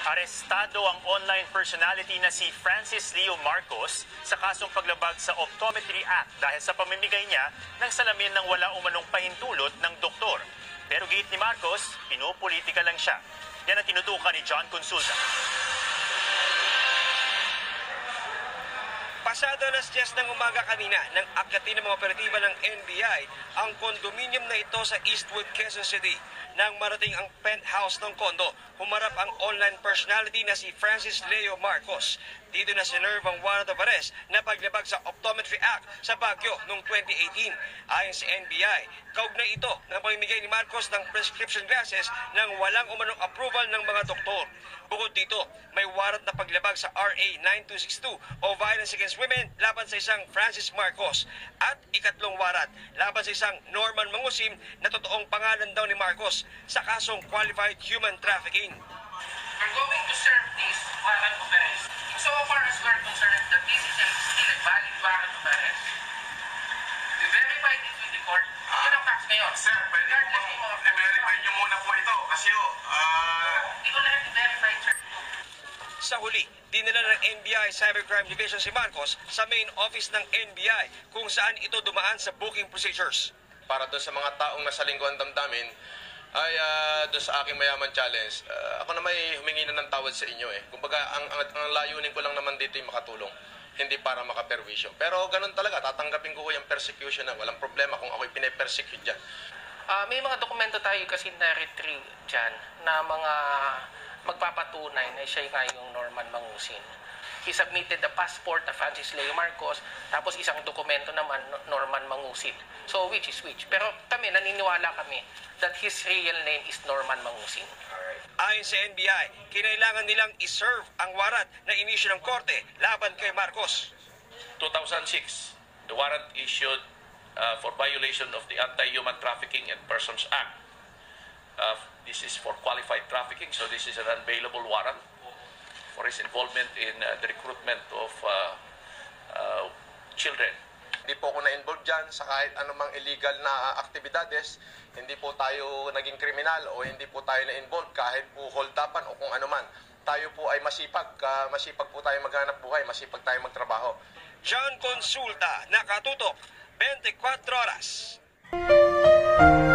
Arestado ang online personality na si Francis Leo Marcos sa kasong paglabag sa Optometry Act dahil sa pamimigay niya ng salamin ng wala umanong pahintulot ng doktor. Pero giit ni Marcos, pinopolitika lang siya. Yan ang tinutukan ni John Consulta. Pasado alas 10 ng umaga kanina nang akyatin ng mga operatiba ng NBI ang kondominium na ito sa Eastwood, Quezon City. Nang marating ang penthouse ng kondo, humarap ang online personality na si Francis Leo Marcos. Dito na sinerve ang warrant of arrest na paglabag sa Optometry Act sa Baguio noong 2018. Ayon sa NBI, kaugnay ito ng pamimigay ni Marcos ng prescription glasses nang walang umanong approval ng mga doktor. Bukod dito, may warrant na paglabag sa RA 9262 o Violence Against Women laban sa isang Francis Marcos at ikatlong warrant laban sa isang Norman Mangusim na totoong pangalan daw ni Marcos sa kasong qualified human trafficking. We're going to serve this warrant of arrest. So far as we're concerned that this is still a valid warrant of arrest, we verified it with the court. Yun ang facts ngayon. Sir, pwede mo i-verify nyo muna po ito kasi Hindi ko lang i-verify, sir. Sa huli, dinala ng NBI Cybercrime Division si Marcos sa main office ng NBI kung saan ito dumaan sa booking procedures. Para doon sa mga taong nasa lingkuan damdamin, ay doon sa aking mayaman challenge, ako na may humingi na ng tawad sa inyo eh. Kumbaga, ang layunin ko lang naman dito ay makatulong, hindi para makaperwisyo. Pero ganun talaga, tatanggapin ko yung persecution na walang problema kung ako'y pinapersecute dyan. May mga dokumento tayo kasi na-retrieve dyan na mga magpapatunay na siya nga yung Norman Mangusin. He submitted the passport of Francis Leo Marcos, tapos isang dokumento naman, Norman Mangusin. So, which is which? Pero kami, naniniwala kami that his real name is Norman Mangusin. Ayon sa NBI, kinailangan nilang iserve ang warrant na inisyu ng korte laban kay Marcos. 2006, the warrant issued for violation of the Anti-Human Trafficking and Persons Act. This is for qualified trafficking, so this is an unbailable warrant for his involvement in the recruitment of children. Hindi po ako na-involve dyan sa kahit anumang illegal na aktibidades. Hindi po tayo naging kriminal o hindi po tayo na-involve kahit po hold-upan o kung anuman. Tayo po ay masipag. Masipag po tayo maghanap buhay, masipag tayo magtrabaho. John Consulta, nakatutok, 24 oras.